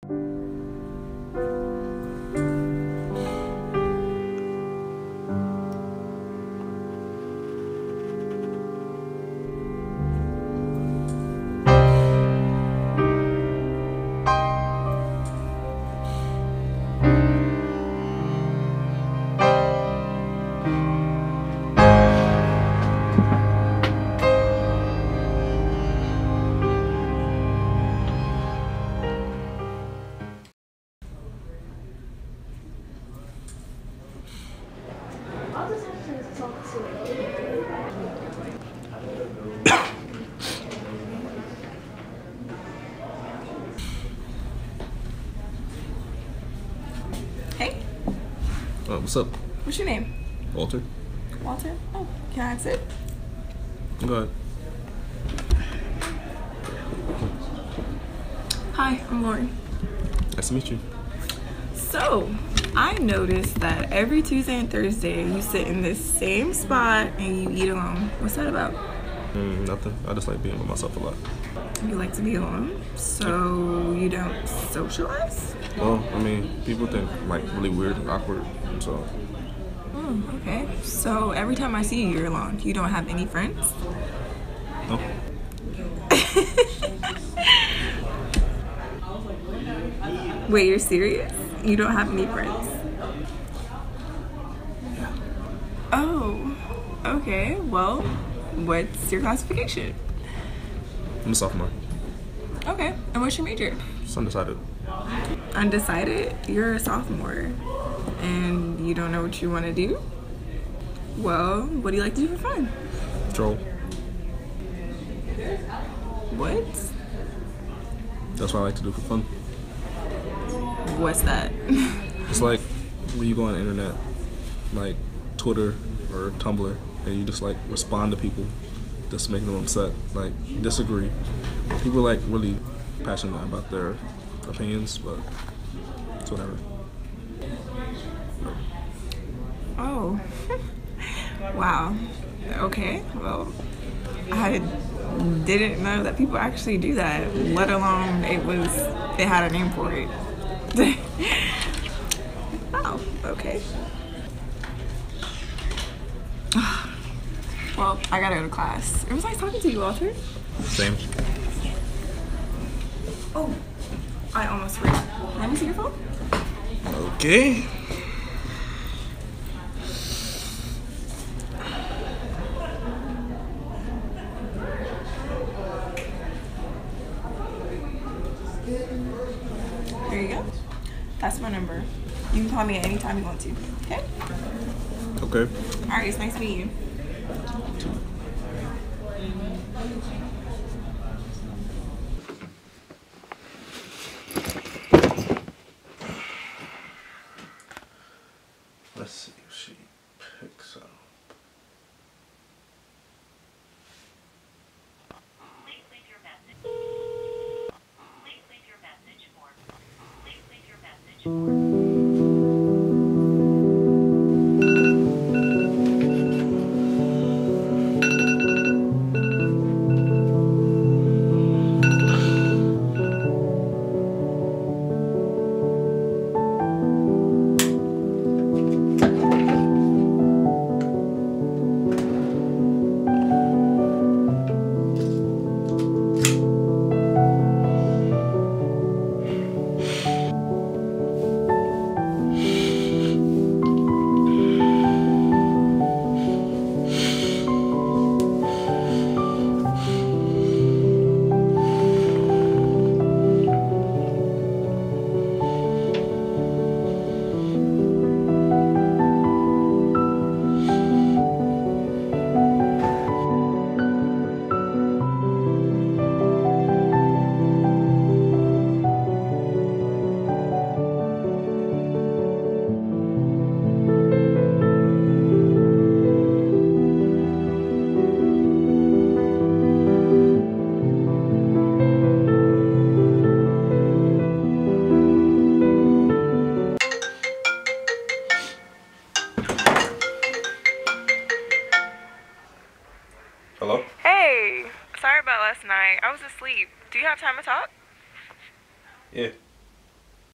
Hey. What's up? What's your name? Walter. Walter? Oh, can I sit? Go ahead. Hi, I'm Lauren. Nice to meet you. So, I noticed that every Tuesday and Thursday you sit in this same spot and you eat alone. What's that about? Nothing. I just like being with myself a lot. You like to be alone, so you don't socialize? Well, I mean, people think like really weird and awkward, so. Oh, okay. So every time I see you, you're alone. You don't have any friends? No. Wait, you're serious? You don't have any friends? Yeah. Oh, okay. Well, what's your classification? I'm a sophomore. Okay. And what's your major? Just undecided. Undecided? You're a sophomore and you don't know what you want to do? Well, what do you like to do for fun? Troll. What? That's what I like to do for fun. What's that? It's like when you go on the internet, like Twitter or Tumblr, and you just like respond to people, just making them upset, like disagree. People are like really passionate about their opinions, but it's whatever. Oh. Wow. Okay. Well, I didn't know that people actually do that, let alone they had a name for it. Oh, okay. Well, I gotta go to class. It was nice talking to you, Walter. Same. Oh, I almost forgot. Let me see your phone. Okay. There you go. That's my number. You can call me at any time you want to. Okay? Okay. All right, it's nice to meet you. Let's see if she picks up. Please leave your message. Please leave your message for. Please leave your message for. Hello? Hey, sorry about last night. I was asleep. Do you have time to talk? Yeah.